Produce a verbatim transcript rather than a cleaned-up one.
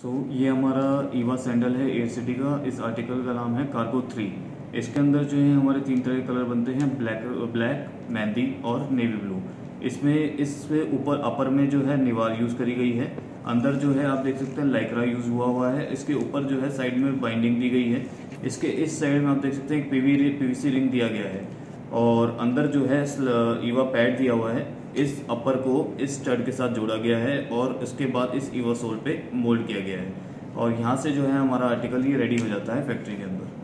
सो so, ये हमारा EVA sandal है एयर सिटी का। इस आर्टिकल का नाम है कार्गो थ्री। इसके अंदर जो है हमारे तीन तरह के कलर बनते हैं, ब्लैक ब्लैक मेहंदी और नेवी ब्लू। इसमें इससे ऊपर अपर में जो है निवार यूज़ करी गई है। अंदर जो है आप देख सकते हैं लाइक्रा यूज़ हुआ हुआ है। इसके ऊपर जो है साइड में बाइंडिंग दी गई है। इसके इस साइड में आप देख सकते हैं एक पीवी पीवीसी रिंग दिया गया है और अंदर जो है ईवा पैड दिया हुआ है। इस अपर को इस स्टड के साथ जोड़ा गया है और उसके बाद इस ईवा सोल पे मोल्ड किया गया है और यहाँ से जो है हमारा आर्टिकल ये रेडी हो जाता है फैक्ट्री के अंदर।